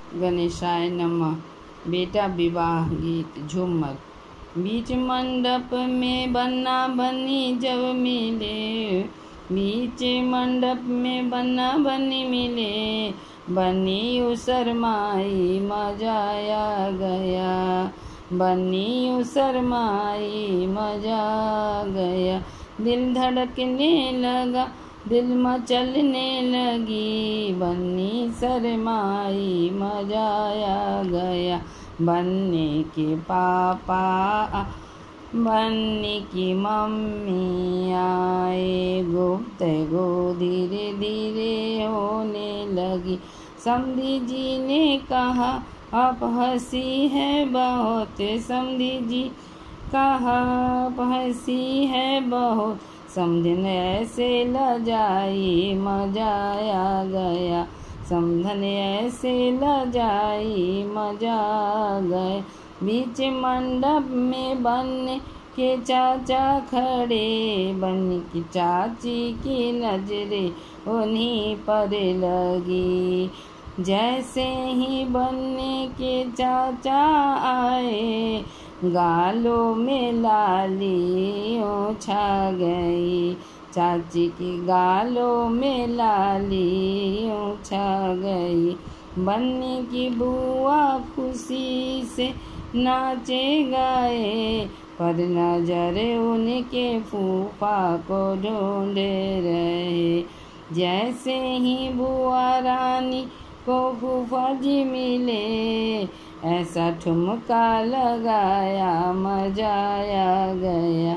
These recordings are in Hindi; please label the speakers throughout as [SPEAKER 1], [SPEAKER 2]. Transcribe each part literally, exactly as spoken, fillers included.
[SPEAKER 1] गणेशाय नमः। बेटा विवाह गीत झूमर। बीच मंडप में बन्ना बन्नी जब मिले, बीच मंडप में बन्ना बन्नी मिले, बन्नी उसर माई मजा आ गया, बन्नी उसर माई मजा आ गया। दिल धड़कने लगा, दिल मचलने लगी, बन्नी शरमाई मजा आ गया। बन्नी के पापा बन्नी की मम्मी आए, गुफ्तगू धीरे धीरे होने लगी। समधी जी ने कहा आप हंसी है बहुत, समधी जी कहा आप हंसी है बहुत, समधन ऐसे लजाई मजा आ गया, समधन ऐसे लजाई मजा आ गया। बीच मंडप में बन्नी के चाचा खड़े, बन्नी की चाची की नजरें उन्हीं पर लगी। जैसे ही बन्नी के चाचा आए, गालों में लालियों छा गई, चाची की गालों में लालियों छा गई। बन्नी की बुआ खुशी से नाचे गाए, पर नजर उनके फूफा को ढूंढे रहे। जैसे ही बुआ रानी को फूफा जी मिले, ऐसा ठुमका लगाया मजा आ गया,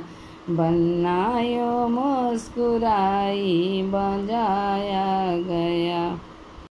[SPEAKER 1] बन्ना यो मुस्कुराई बजाया गया।